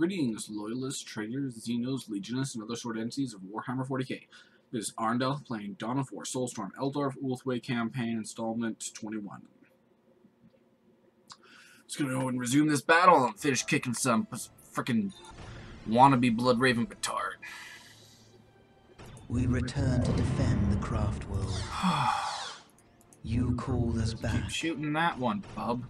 Greetings, loyalists, traitors, Xenos, Legionists, and other sword entities of Warhammer 40k. This is Arndel playing Dawn of War, Soulstorm Eldar of Ulthwe campaign installment 21. Just gonna go and resume this battle and finish kicking some frickin' wannabe Bloodraven petard. We return to defend the craft world. You called us back. Keep shooting that one, bub.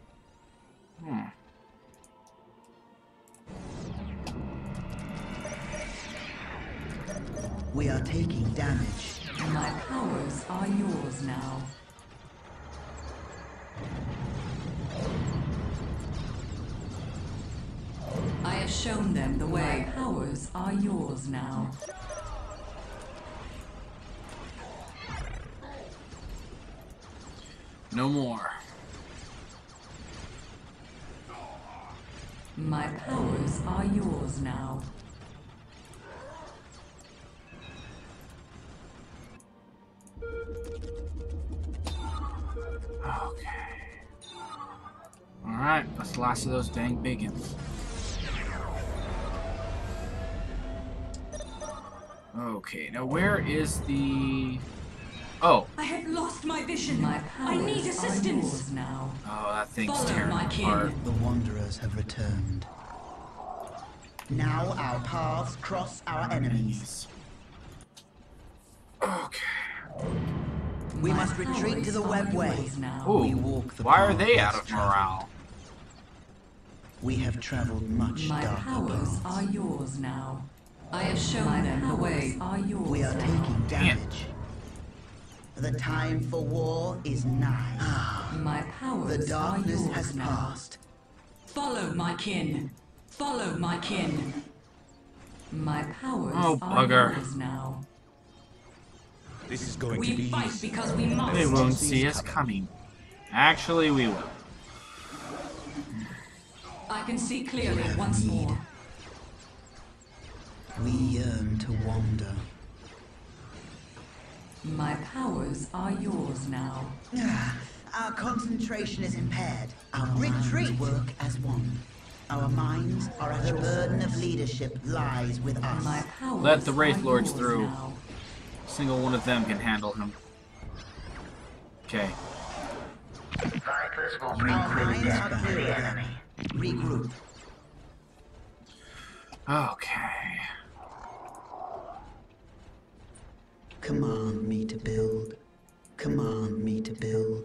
We are taking damage. My powers are yours now. I have shown them the way. My powers are yours now. No more. My powers are yours now. Okay. Alright, that's the last of those dang bacons. Okay, now where is the... Oh. I have lost my vision. I need assistance now. Oh, that thing's Follow tearing my apart. The Wanderers have returned. Now our paths cross our enemies. Okay. We must retreat to the webway. Ooh, We walk the why are path they less out of traveled. morale? We have traveled much My darker powers paths. are yours now. I have shown them the way. Are yours We are now. taking damage. The time for war is nigh. My powers The darkness are yours has now. passed. Follow my kin. Follow my kin. My powers Oh, are bugger. yours now. This is going to We be fight easy. because we must. They won't see us coming. Actually, we will. I can see clearly once more. We yearn to wander. My powers are yours now. Our concentration is impaired. Our retreat work as one. Our minds are at the burden of leadership lies with us. My powers Let the Wraith are Lords yours through. now. Single one of them can handle him. Okay. Vipers will Our bring minds death are to clear the again. enemy. Regroup. Okay. Command me to build. Command me to build.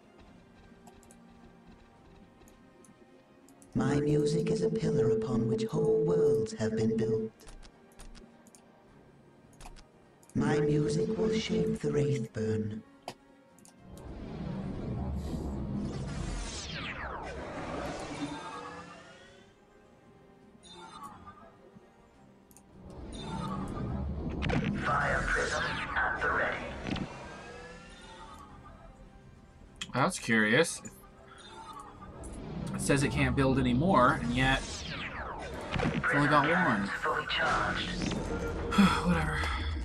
My music is a pillar upon which whole worlds have been built. My music will shape the Wraithburn. Fire prism at the ready. That's curious. It says it can't build anymore, and yet it's only got one. Fully charged. Whatever.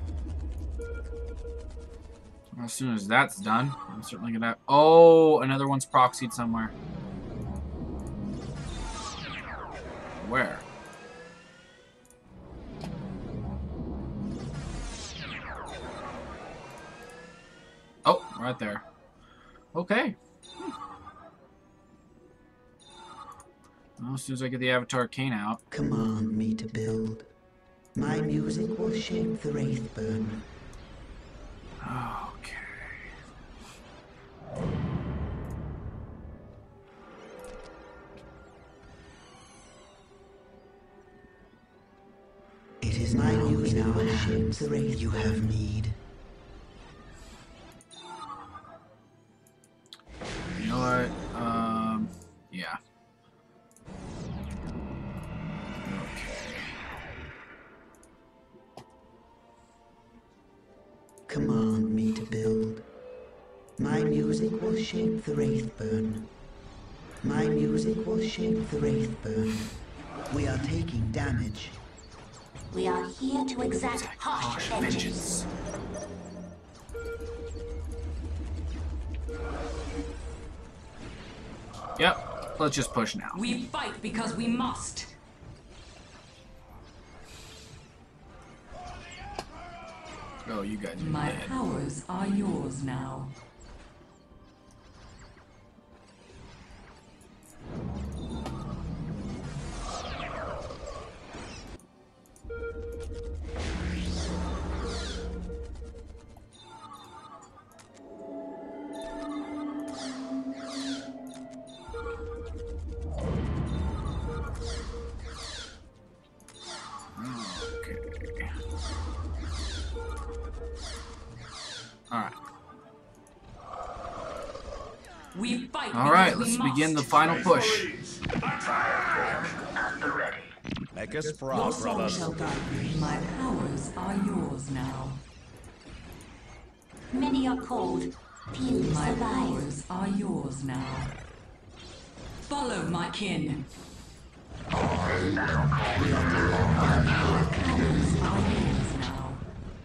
As soon as that's done, I'm certainly gonna... Oh, another one's proxied somewhere. Where? Oh, right there. Okay. Well, as soon as I get the Avatar Cane out. Command me to build. My music will shape the Wraithburn. Okay. It is my music will shape the Wraith you have need. You know what? Yeah. Okay. Command me to build. My music will shape the Wraithburn. My music will shape the Wraithburn. We are taking damage. We are here to exact harsh vengeance. Yep, let's just push now. We fight because we must. Oh, you guys are My dead. powers are yours now. Okay. Alright. We fight. Alright, because let's we begin the must. final push. Fire prism at the ready. Make us Your proud, soul brothers. shall guide me. My powers are yours now. Many are called, few My survive. powers are yours now. Follow my kin. My powers are yours now.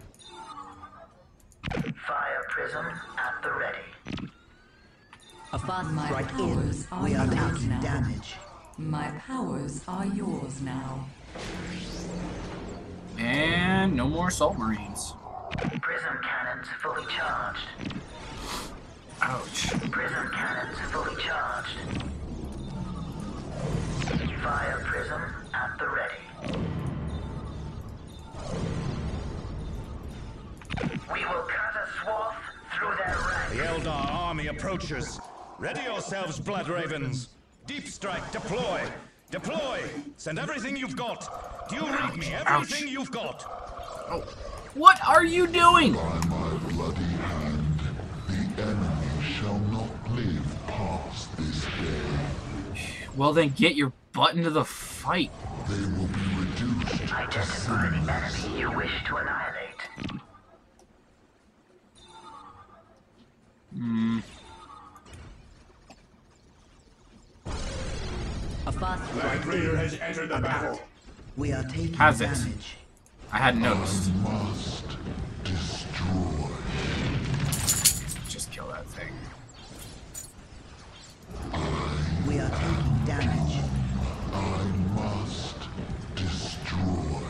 Fire prism at the ready. A fast My strike powers in. are We are yours taking now. damage. My powers are yours now. And no more assault marines. Prism cannons fully charged. Ouch. Prism cannons fully charged. Fire prism at the ready. We will cut a swath through their The ranks. Eldar army approaches. Ready yourselves, Blood Ravens. Deep strike, deploy. Deploy. Send everything you've got. Do you read me? Everything Ouch. you've got. Oh. What are you doing? By my bloody hand, the enemy shall not live past this day. Well, then get your butt into the fight. They will be reduced to Identify the cinders. enemy you wish to annihilate. A fast strike Raider in. has entered the battle. We are taking Has it? damage. I hadn't noticed. Must destroy. Just kill that thing. We are taking damage. I must destroy.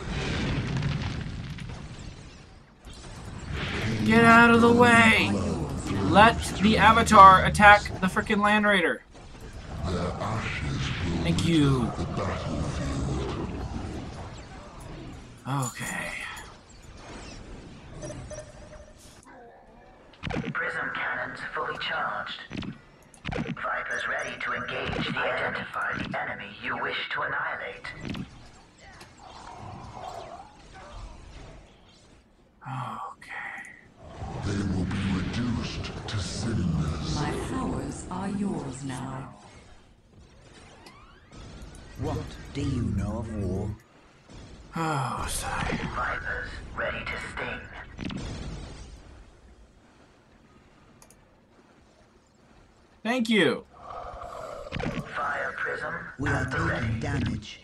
Get out of the way! Let the Avatar attack the frickin' Land Raider. Their ashes will Thank you. the battlefield. Okay. Prism cannons fully charged. Vipers ready to engage. Identify the enemy you wish to annihilate. Okay. They will be reduced to cinders. My powers are yours now. What do you know of war? Oh, sigh. Vipers ready to sting. Thank you. Fire prism We are at the ready. taking damage.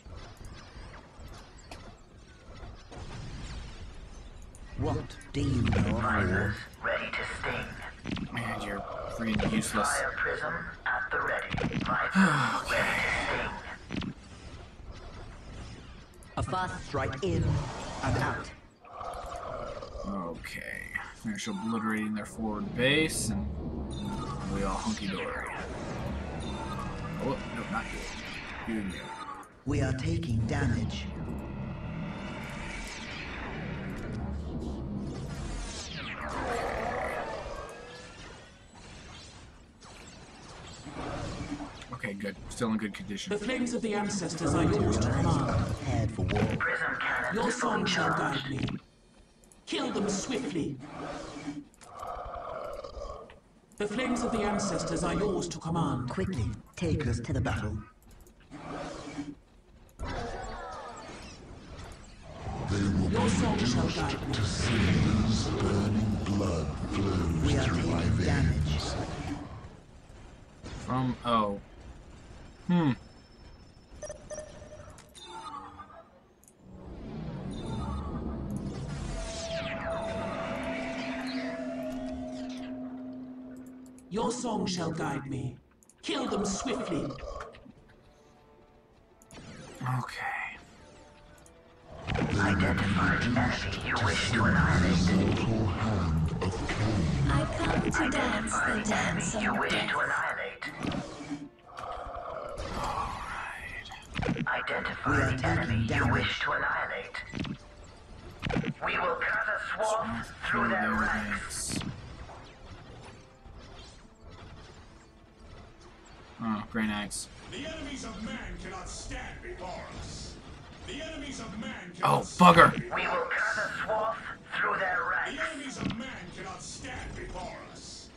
What do you know of war? Vipers ready to sting. Man, you're freaking useless. Fire prism at the ready. Vipers ready to sting. A fast strike in and out. Okay. Finish obliterating their forward base, and we all hunky-dory. Oh, no, not you. You and you. We are taking damage. Okay, good. Still in good condition. The flames of the ancestors are yours to command. Prepared for war. Prism cannons Your fully song shall charged. guide me. Kill them swiftly. The flames of the ancestors are yours to command. Quickly, take us to the battle. They will be Your song shall reduced guide me. to cinders. Burning blood We flows are through my taking damage. veins. From oh. Your song shall guide me. Kill them swiftly. Okay. Identify the enemy you wish to annihilate. Mortal hand of Cain. I come to dance Identify the the dance enemy you of wish death. to annihilate. Identify the enemy you wish to annihilate. We will cut a swath through their ranks. Oh, great axe. The enemies of man cannot stand before us. The enemies of man Oh, cannot bugger! We will cut a swath through their The ranks. enemies of man cannot stand before us.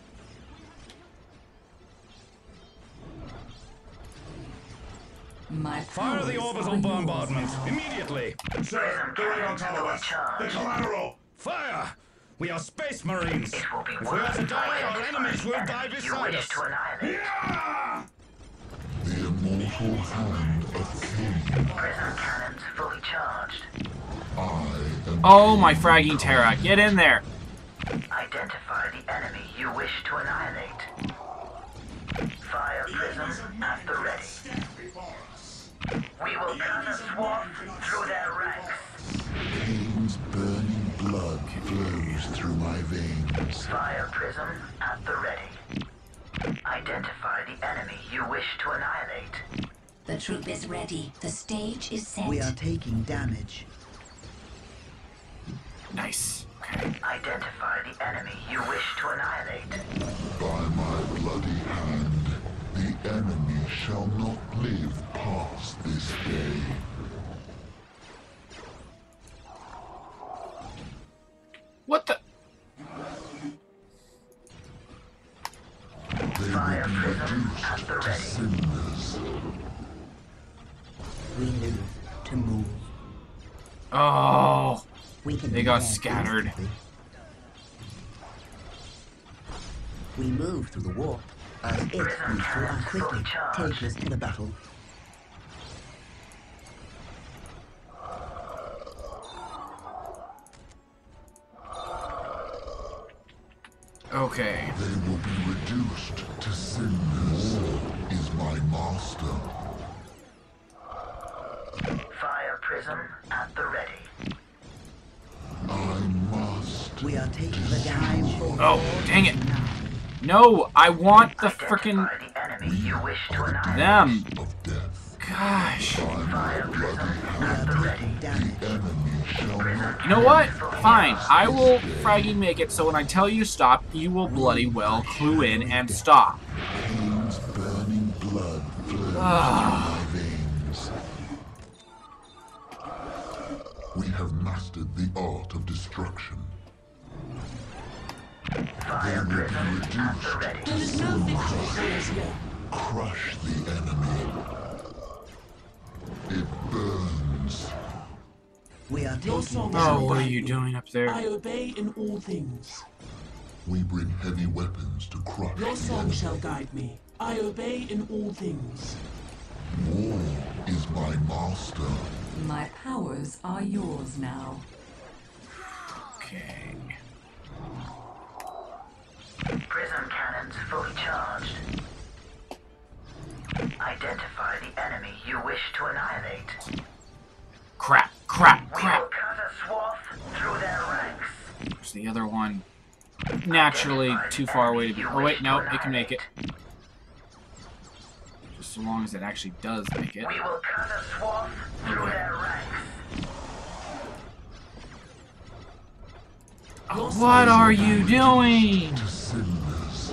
My Fire the powers orbital are yours bombardment now. immediately. Sir, they're right on top of us. The collateral. Fire! We are space marines. It will be If we are to worth die, our identifying enemies will the die enemy you beside wish us. to annihilate. Yeah! The immortal hand of Cain. Prism cannons fully charged. I am Oh, my fragging Terra. Get in there! Identify the enemy you wish to annihilate. Fire prism at the ready. Stand before us. We will cut a swath through their ranks. Cain's burning blood flows through my veins. Fire prism at the ready. Identify the enemy you wish to annihilate. The troop is ready. The stage is set. We are taking damage. Nice. Okay. Identify the enemy you wish to annihilate. By my bloody hand, the enemy shall not live past this day. What the? They Fire will be prism at the reduced to ready. cinders. We live to move. Oh, We can they got react scattered. instantly. We move through the warp as it moves through us quickly. Take us to the battle. okay. They will be reduced to cinders. War is my master. Fire prism at the ready. I must. We are taking the damage. Oh, dang it! No, I want the frickin' Identify the enemy you wish to annihilate. them. Of death. Gosh. By my bloody We hand, are taking damage. enemy shall not You know what? Fine. I will fragging make it so when I tell you stop, you will bloody well clue in and stop. Cain's burning blood flows through my veins. We have mastered the art of destruction. Fire They will prism be at the reduced ready. There is no victory for us yet. Crush the enemy. It burns. We are Your taking song Oh, shall what are guide you me. doing up there? I obey in all things. We bring heavy weapons to crush Your the song enemy. shall guide me. I obey in all things. War is my master. My powers are yours now. Okay. Prism cannons fully charged. Identify the enemy you wish to annihilate. Crap, crap, We will crap. cut a swath through their ranks. There's the other one. Naturally too far away to be. Oh, wait, no, it can make it. Just so long as it actually does make it. We will cut a swath through their ranks. What are you doing? To cinders.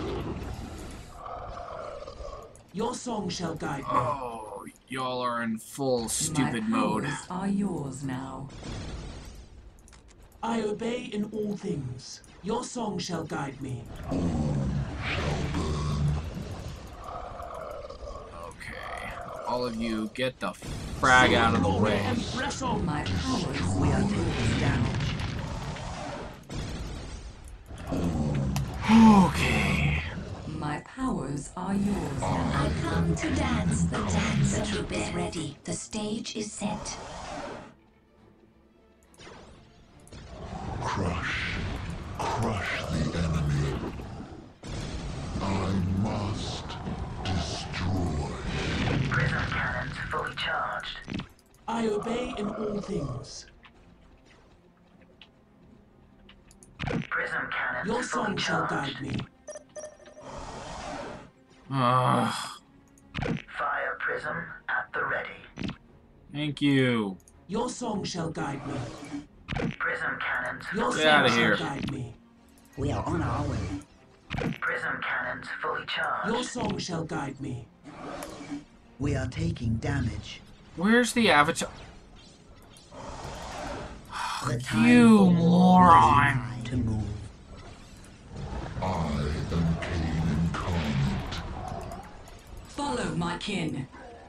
Your song shall guide me. Oh, y'all are in full stupid My mode. powers are yours now. I obey in all things. Your song shall guide me. Okay. All of you, get the frag out of the way. And press on. My powers We are are yours. taking damage. Okay. My powers are yours now. I come to dance the dance. The troop is ready. The stage is set. Crush the enemy. I must destroy. Prism cannons fully charged. I obey in all things. Prism cannons Your fully song shall charged. guide me. Fire prism at the ready. Thank you. Your song shall guide me. Prism cannons Your fully Get outta song here. shall guide me. We are on our way. Prism cannons fully charged. Your song shall guide me. We are taking damage. Where's the avatar? The time You for war moron. is time to move. I am Cain incarnate. Follow my kin.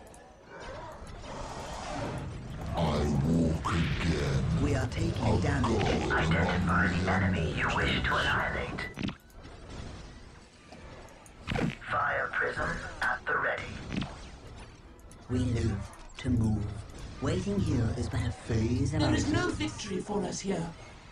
I walk again. We are taking damage. Identify the enemy you wish to annihilate. Fire prism at the ready. We live to move. Waiting here is but a phase of There our is no existence. victory for us here.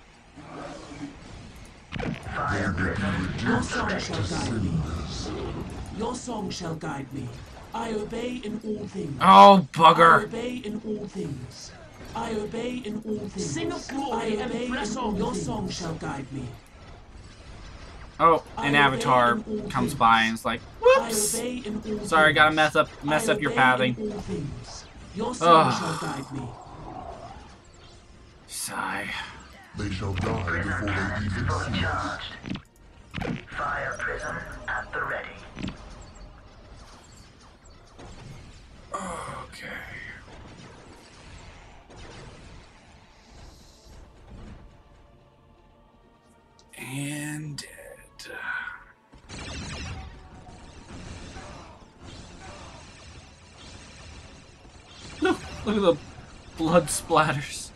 Fire prism Your at the song ready. shall guide me. Your song shall guide me. I obey in all things. Oh, I bugger. obey in all things. I obey in all things. Sing of glory I and obey press in on all Your things. song shall guide me. Oh, an avatar comes by and is like, whoops. Sorry, gotta mess up your pathing. Your song Ugh. shall guide me. Sigh. They shall die Prism before they cannons even fully see us. charged. Fire prism at the ready. Okay. And dead. Look at the blood splatters.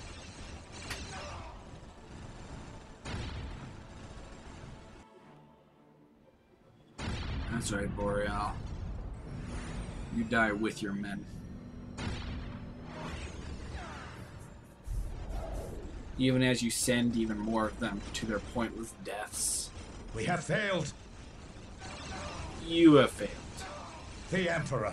That's right, Boreal. You die with your men. Even as you send even more of them to their pointless deaths. We have failed. You have failed. The Emperor.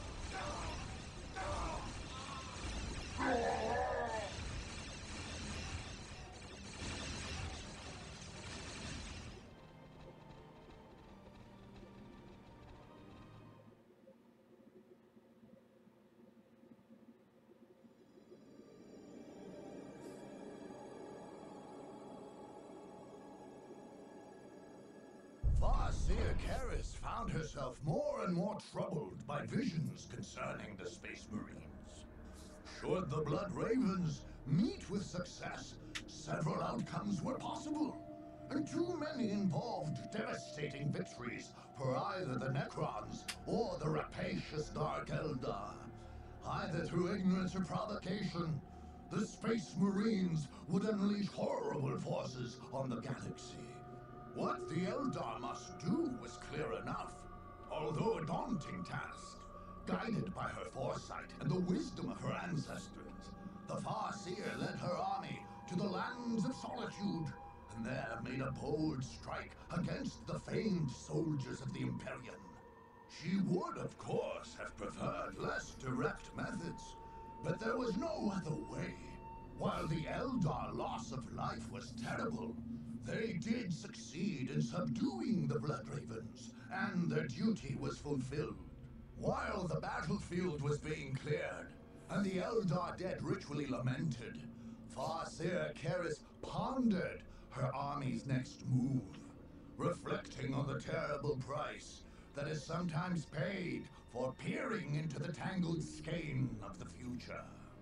Farseer Karis found herself more and more troubled by visions concerning the Space Marines. Should the Blood Ravens meet with success, several outcomes were possible, and too many involved devastating victories for either the Necrons or the rapacious Dark Eldar. Either through ignorance or provocation, the Space Marines would unleash horrible forces on the galaxy. What the Eldar must do was clear enough, although a daunting task. Guided by her foresight and the wisdom of her ancestors, the Farseer led her army to the lands of solitude, and there made a bold strike against the famed soldiers of the Imperium. She would, of course, have preferred less direct methods, but there was no other way. While the Eldar loss of life was terrible, they did succeed in subduing the Blood Ravens, and their duty was fulfilled. While the battlefield was being cleared, and the Eldar dead ritually lamented, Farseer Karis pondered her army's next move, reflecting on the terrible price that is sometimes paid for peering into the tangled skein of the future.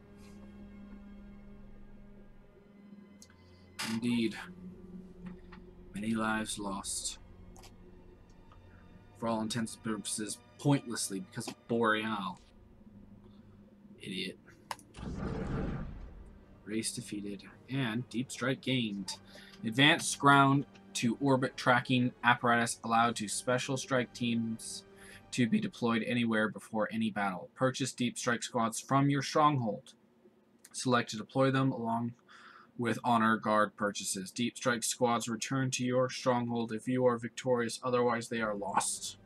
Indeed. Many lives lost. For all intents and purposes, pointlessly because of Boreal. Idiot. Race defeated. And Deep Strike gained. Advanced ground to orbit tracking apparatus allowed to special strike teams to be deployed anywhere before any battle. Purchase Deep Strike squads from your stronghold. Select to deploy them along with honor guard purchases. Deep Strike squads return to your stronghold if you are victorious, otherwise they are lost.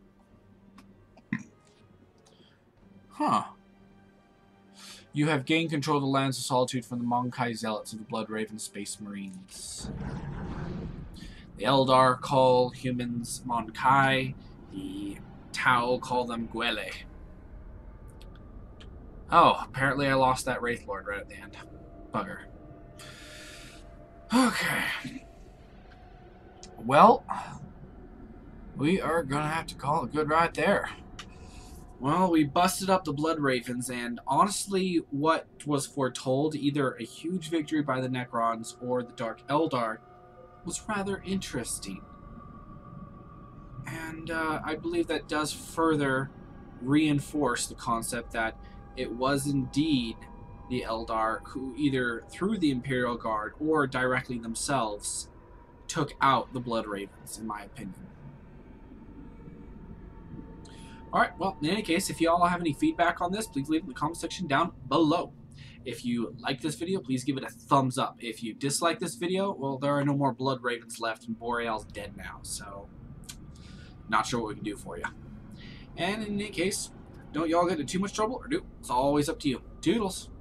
Huh. You have gained control of the lands of solitude from the Monkai Zealots of the Blood Raven Space Marines. The Eldar call humans Monkai. The Tau call them Gwele. Oh, apparently I lost that Wraith Lord right at the end. Bugger. Okay. Well, we are gonna have to call it good right there. Well, we busted up the Blood Ravens, and honestly, what was foretold, either a huge victory by the Necrons or the Dark Eldar, was rather interesting. And I believe that does further reinforce the concept that it was indeed the Eldar who, either through the Imperial Guard or directly themselves, took out the Blood Ravens, in my opinion. Alright, well, in any case, if you all have any feedback on this, please leave it in the comment section down below. If you like this video, please give it a thumbs up. If you dislike this video, well, there are no more Blood Ravens left, and Boreal's dead now, so not sure what we can do for you. And in any case, don't y'all get into too much trouble, or do? It's always up to you. Toodles!